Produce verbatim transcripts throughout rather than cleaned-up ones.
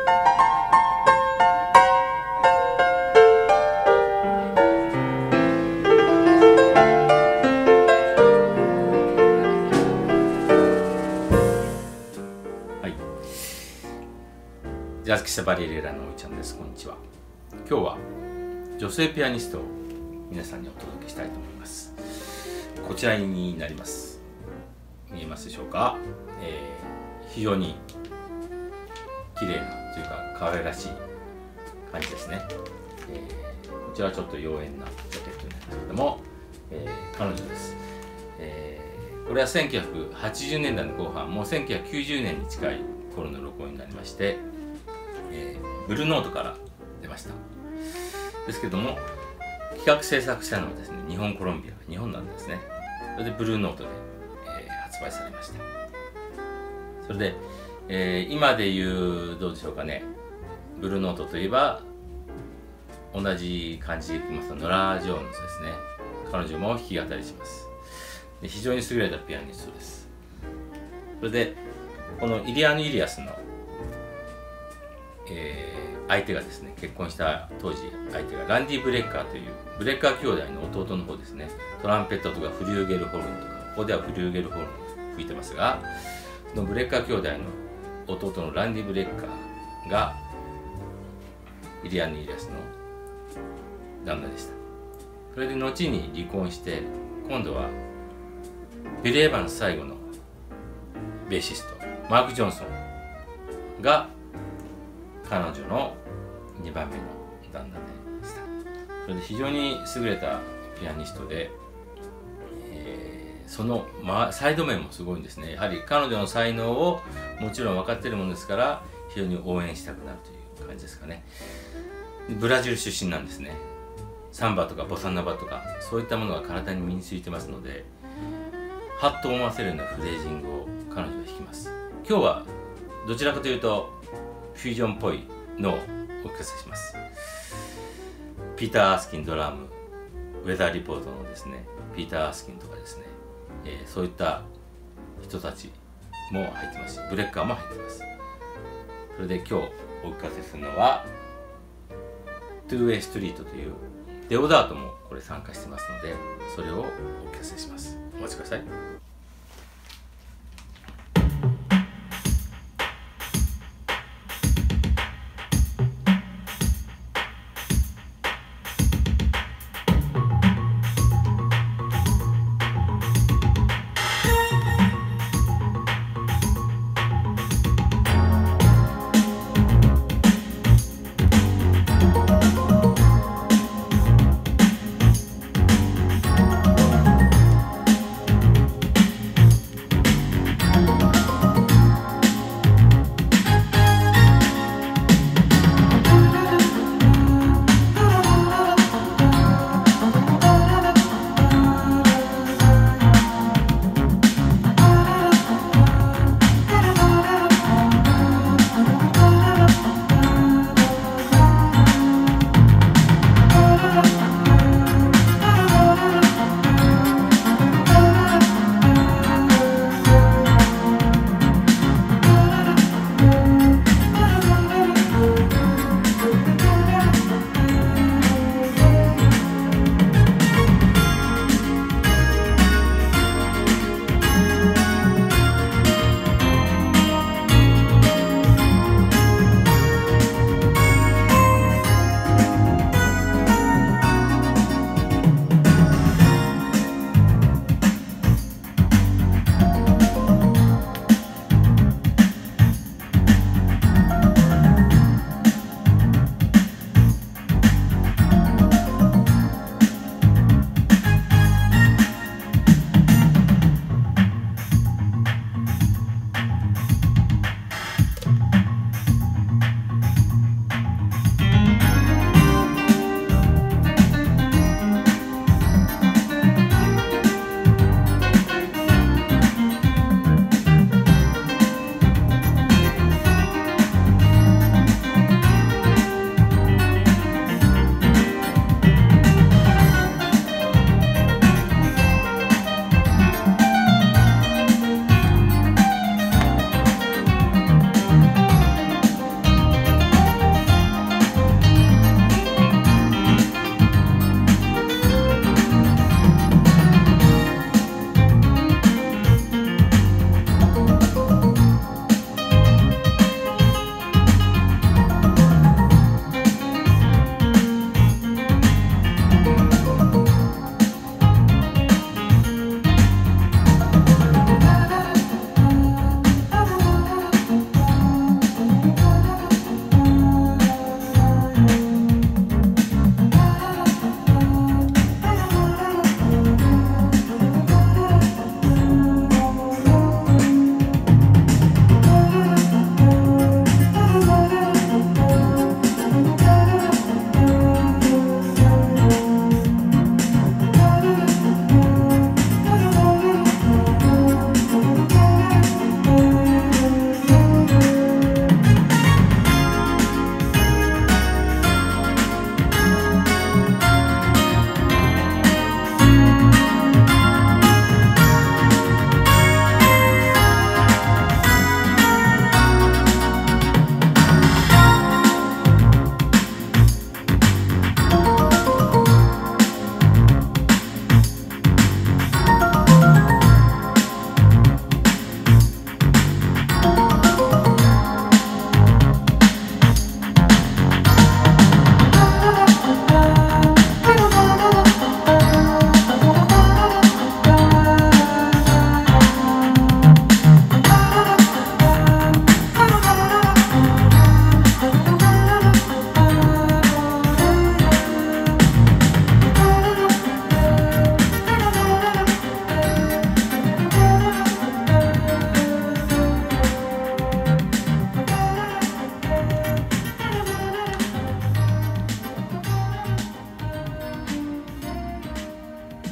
ジャズ喫茶バリエレラのおいちゃんです。こんにちは。今日は女性ピアニストを皆さんにお届けしたいと思います。こちらになります。見えますでしょうか。えー、非常に綺麗なというか可愛らしい感じですね。えー、こちらはちょっと妖艶なジャケットになりますけども、えー、彼女です。えー、これはせんきゅうひゃくはちじゅうねんだいの後半、もうせんきゅうひゃくきゅうじゅうねんに近い頃の録音になりまして、えー、ブルーノートから出ました。ですけども企画制作したのはですね、日本コロンビア、日本なんですね。それでブルーノートで、えー、発売されました。それで、えー、今で言うどうでしょうかね、ブルーノートといえば同じ感じでいきますとノラ・ジョーンズですね。彼女も弾き語りします。で非常に優れたピアニストです。それでこのイリアーヌ・イリアスのえー、相手がですね、結婚した当時相手がランディ・ブレッカーというブレッカー兄弟の弟の方ですね。トランペットとかフリューゲルホルンとか、ここではフリューゲルホルンを吹いてますが、そのブレッカー兄弟の弟のランディ・ブレッカーがイリアン・イリアスの旦那でした。それで後に離婚して、今度はビリー・エヴァンス最後のベーシストマーク・ジョンソンが彼女のにばんめの旦那でした。それで非常に優れたピアニストで、えー、その、ま、サイド面もすごいんですね。やはり彼女の才能をもちろん分かっているものですから、非常に応援したくなるという感じですかね。でブラジル出身なんですね。サンバとかボサノバとかそういったものが体に身についてますので、はっと思わせるようなフレージングを彼女は弾きます。今日はどちらかというとフュージョンっぽいのをお聞かせします。ピーター・アースキンドラム、ウェザーリポートのですね、ピーター・アースキンとかですね、えー、そういった人たちも入ってますし、ブレッカーも入ってます。それで今日お聞かせするのはトゥーウェイストリートというデオダートもこれ参加してますので、それをお聞かせします。お待ちください。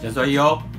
じゃあそれいいよ。